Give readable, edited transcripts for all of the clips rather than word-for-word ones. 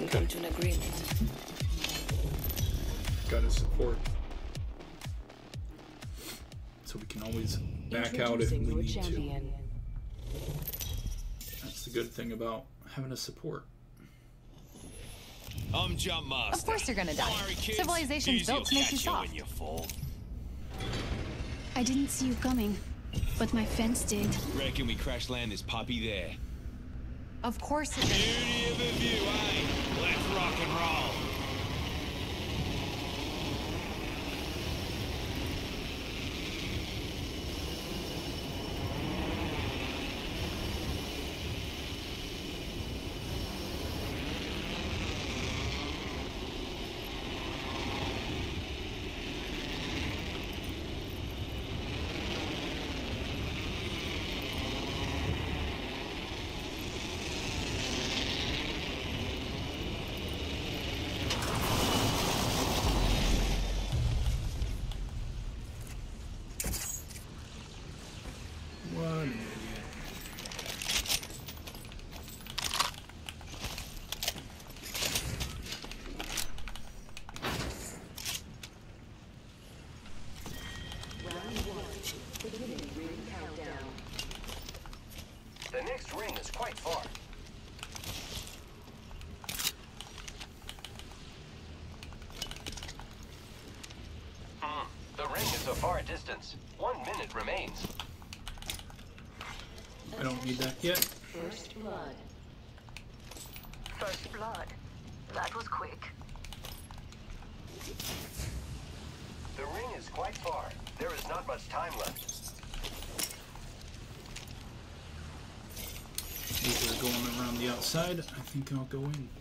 come to an agreement. Got his support. So we can always back out if we need to. That's the good thing about having a support. I'm Jump Master. Of course you're gonna die. Sorry, kids. Civilization's built to make you soft. When you fall. I didn't see you coming, but my fence did. Reckon we crash land this puppy there. Of course it is. Beauty of a view, eh? Let's rock and roll. The next ring is quite far. The ring is a far distance. 1 minute remains. I don't need that yet. First blood. First blood. That was quick. The ring is quite far. There is not much time left. These are going around the outside. I think I'll go in.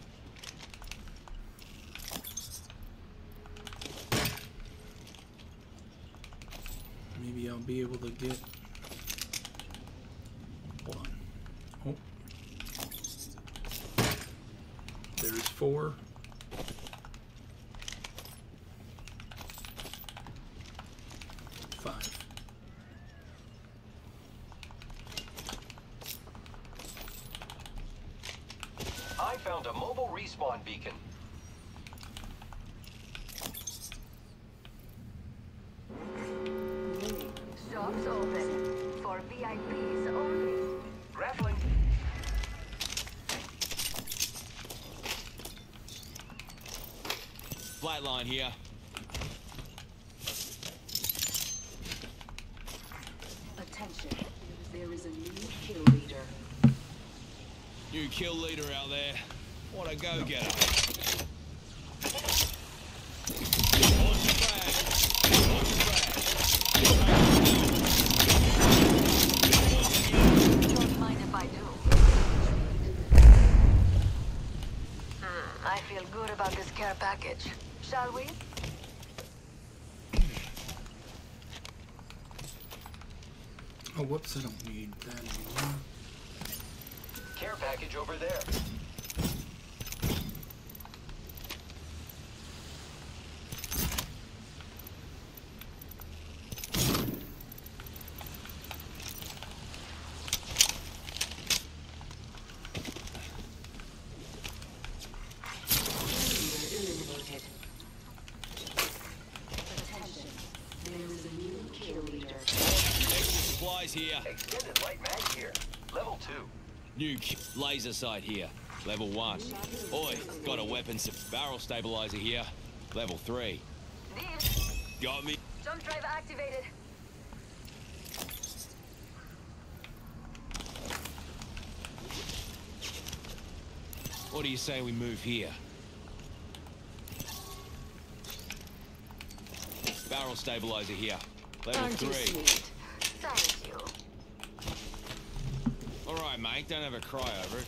Maybe I'll be able to get... Hold on. Oh. There's 4. 5. I found a mobile respawn beacon. Shops open. For VIPs only. Grappling. Flatline here. Attention. There is a new kill leader. New kill leader out there. What a go-getter. Launch your flag. Launch your flag. Don't mind if I do. I feel good about this care package. Shall we? Oh, whoops, I don't need that anymore. Care package over there. Eliminated. Attention. There is a new kill leader. Extra supplies here. Extended light mag here. Level 2. New laser sight here. Level 1. Oi, got a weapon barrel stabilizer here. Level 3. Deal. Got me. Jump drive activated. What do you say we move here? Barrel stabilizer here. Level Aren't you 3. sweet? Thank you. Alright, mate, don't have a cry over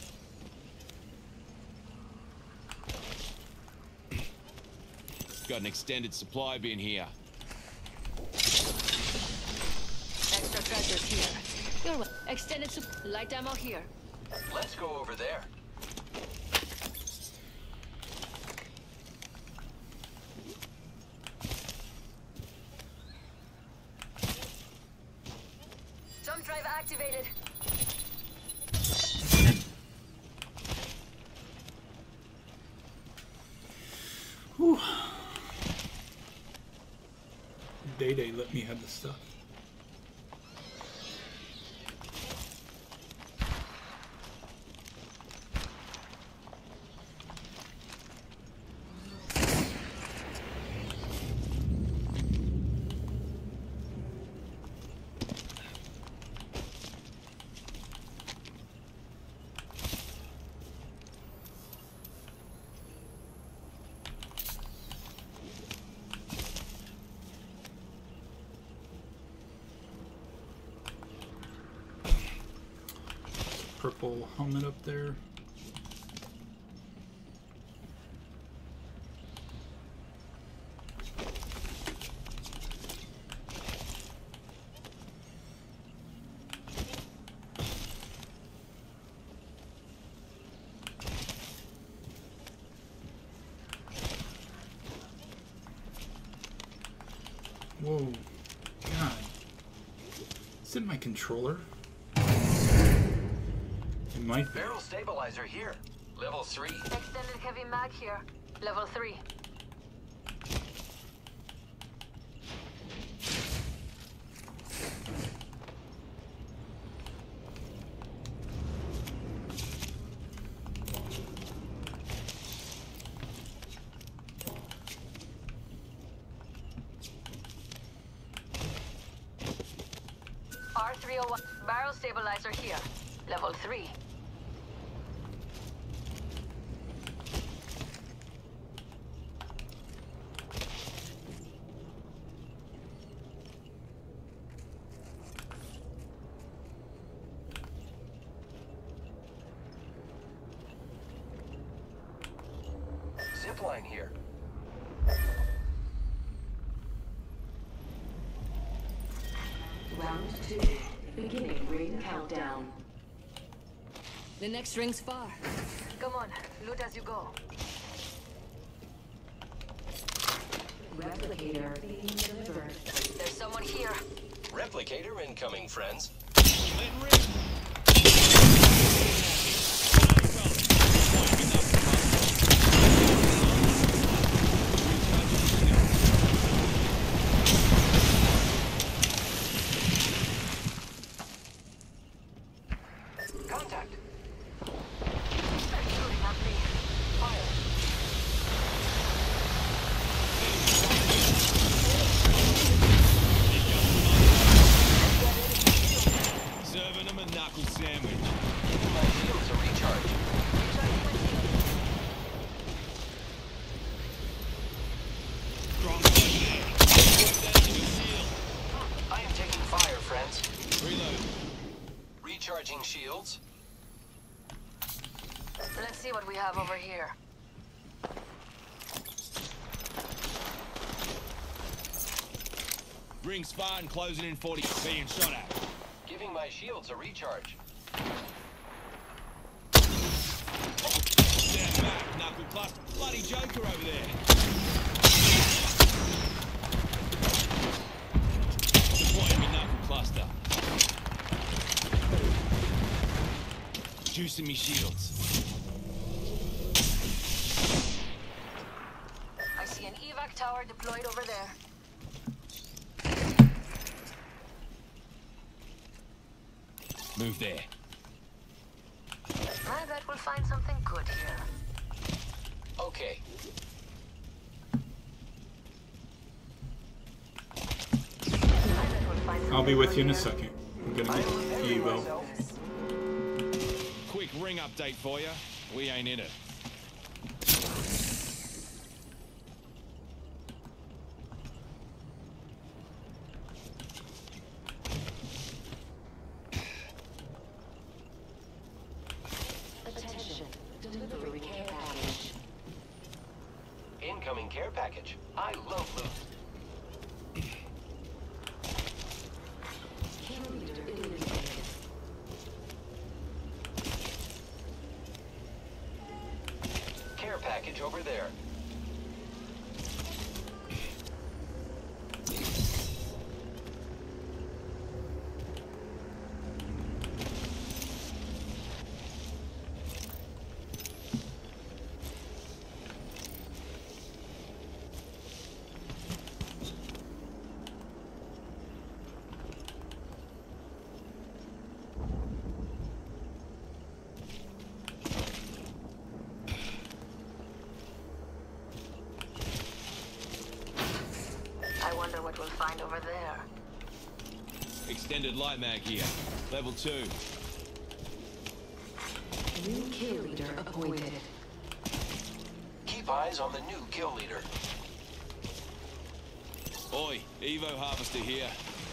it. Got an extended supply bin here. Extra treasures here. Your extended light ammo here. Let's go over there. Jump drive activated. Whew. Day let me have the stuff. Purple helmet up there. Whoa, God. Is it my controller? It might be. Barrel stabilizer here. Level 3. Extended heavy mag here. Level 3. R301. Barrel stabilizer here. Level 3. Zipline here. Round 2. Beginning ring countdown. The next ring's far. Come on, loot as you go. Replicator being delivered. There's someone here. Replicator incoming, friends. Contact. They're shooting at me. Fire. Serving them a knuckle sandwich. My shields are recharged. Strong there. I am taking fire, friends. Reload. Recharging shields. Let's see what we have over here. Ring's far and closing in 40. Being shot at. Giving my shields a recharge. Stand back, knuckle cluster. Bloody Joker over there. Deploying me knuckle cluster. Juicing me shields. I see an evac tower deployed over there. Move there. I bet we'll find something good here. Okay. I'll be with you in a second. I'm gonna I'm get preparing Evo. myself. Quick ring update for you. We ain't in it. Attention. Delivery care package. Incoming care package. I love loot. Kill leader eliminated. Care package over there. find over there? Extended light mag here. Level 2. New kill leader appointed. Keep eyes on the new kill leader. Oi, Evo harvester here.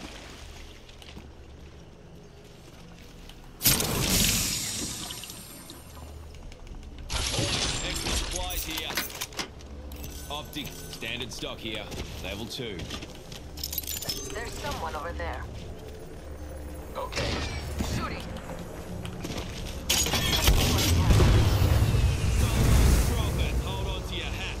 Extra supplies here. Optic, standard stock here. Level 2. There's someone over there. Okay. Shooting. Stronger, hold on to your hat.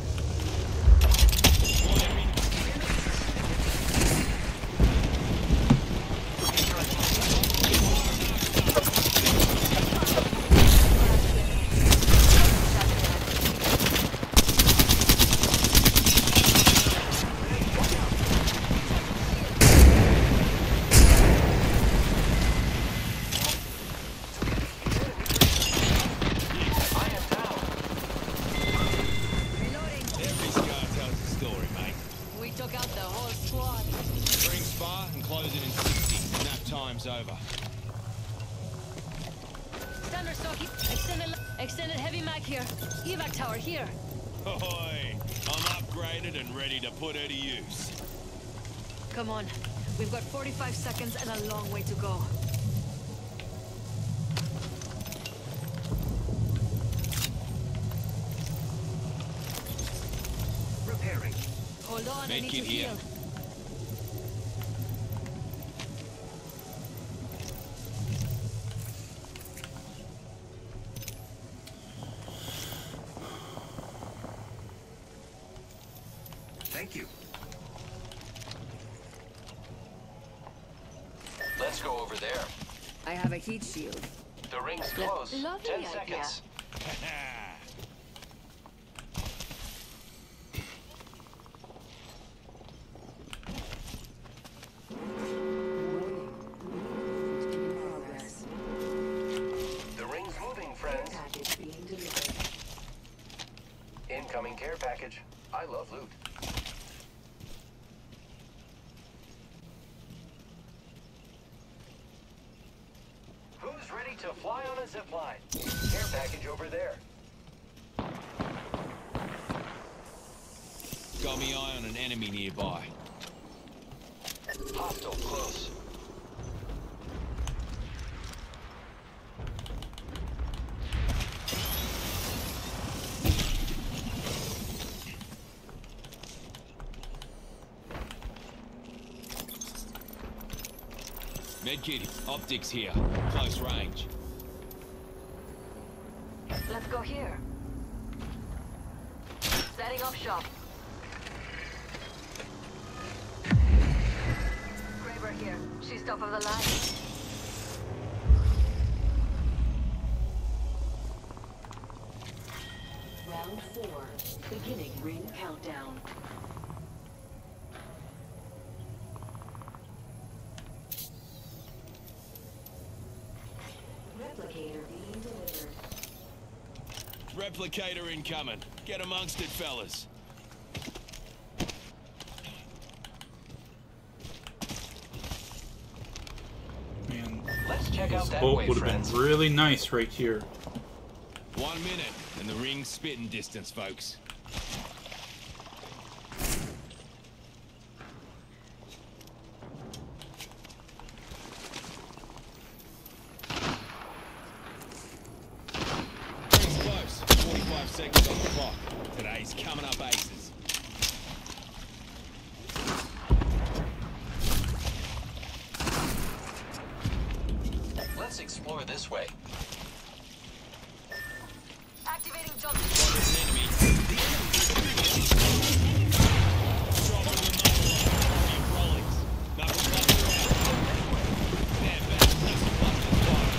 Every scar tells a story, mate. We took out the whole squad. Bring spa and close it in 60. Nap time's over. Standard stock. Extended heavy mag here. Evac tower here. Ahoy! I'm upgraded and ready to put her to use. Come on. We've got 45 seconds and a long way to go. Repairing. Hold on, I need to Medkit here. heal. Thank you. Let's go over there. I have a heat shield. The ring's close. Lovely 10 idea. seconds. In progress. The ring's moving, friends. Package being delivered. Incoming care package. I love loot. Who's ready to fly on a zipline? Care package over there. Got me eye on an enemy nearby. Hostile close. Medkit, optics here. Close range. Let's go here. Setting up shop. Graber here. She's top of the line. Round 4. Beginning ring countdown. Replicator being delivered. Replicator incoming. Get amongst it, fellas. Man, Let's check out this that bolt way, would have friends. been really nice right here. 1 minute, and the ring's spitting distance, folks. Ring's close. 45 seconds on the clock. Today's coming up aces. Let's explore this way. Activating jump. Spotted an enemy. Drop on the muzzle. Keep rolling. Knuckle cluster out. Hand back. Knuckle cluster fire.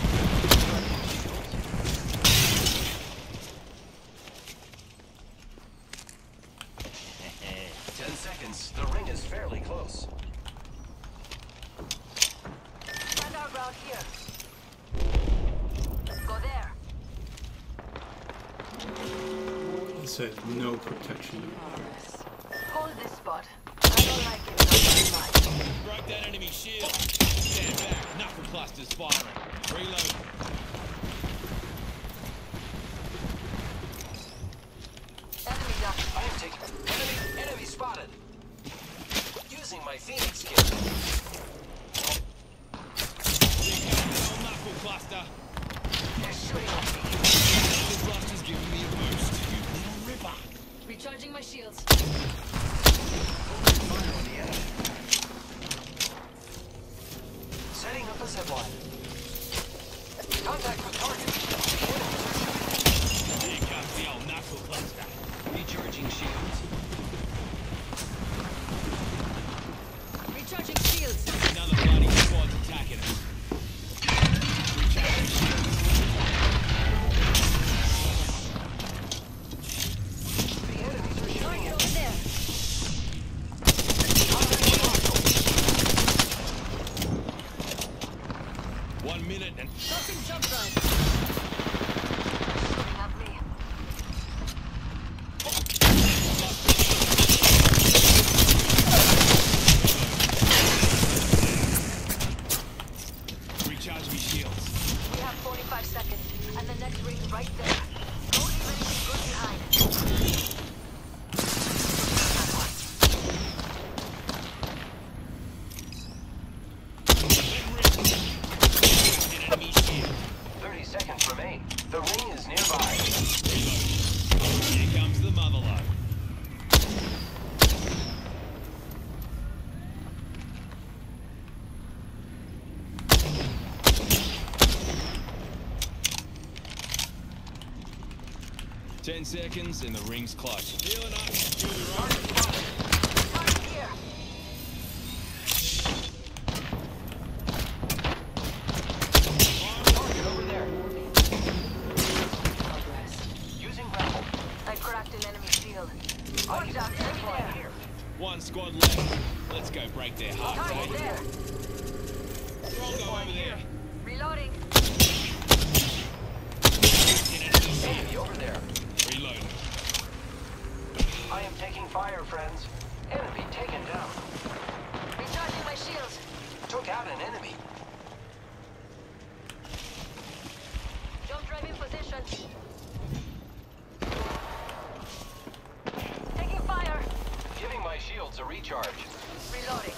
10 seconds. The ring is fairly close. Stand our ground here. Go there. This has no protection. Progress. Hold this spot. I don't like it. Broke that enemy shield. Stand back. Knuckle clusters firing. Reload. Enemy down. I am taking enemy spotted. Using my Phoenix kit. Here comes the old knuckle cluster. They're shooting at me. Knuckle cluster's giving me a boost. You little ripper. Recharging my shields. Fire on the enemy. Setting up a zipline. Contact with target. Here comes the old knuckle cluster. Recharging shields. Recharging shields. Another bloody squad's attacking us. Recharging shields. The enemies are shooting at Over me. there. Contact with hostile. 1 minute and Tossing jump drive. Have me. recharge me shields. We have 45 seconds, and the next ring right there. Don't leave anything good behind. An enemy shield. 30 seconds remain. The ring is nearby. Here comes the motherlode. Ten seconds and the ring's close. Healing up. You'll be right. Target here. Target over there. Progress. Using grapple. I cracked an enemy shield. I Watch use out, enemy zipline there. here. One squad left. Let's go break their hearts, Target eh? there. Go over there. Reloading. An enemy shield. Enemy over there. Reload. I am taking fire, friends. Enemy taken down. Recharging my shields. Took out an enemy. Jump drive in position. Taking fire. Giving my shields a recharge. Reloading.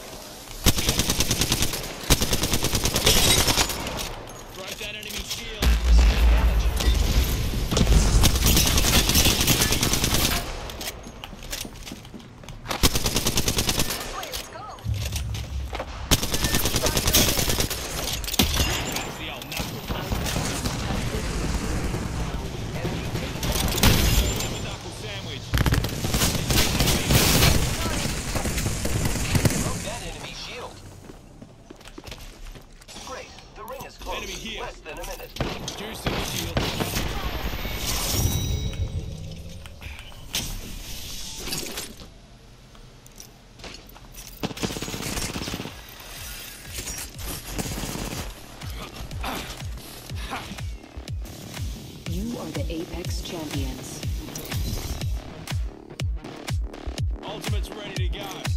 Broke that enemy shield. Damage. This way, let's go. That's the old knuckle. Enemy taken down. Have a knuckle sandwich. Broke that enemy shield. Great. The ring is close. Enemy here. Less than a minute. Juicing the shield. You are the Apex champions. Ultimate's ready to go.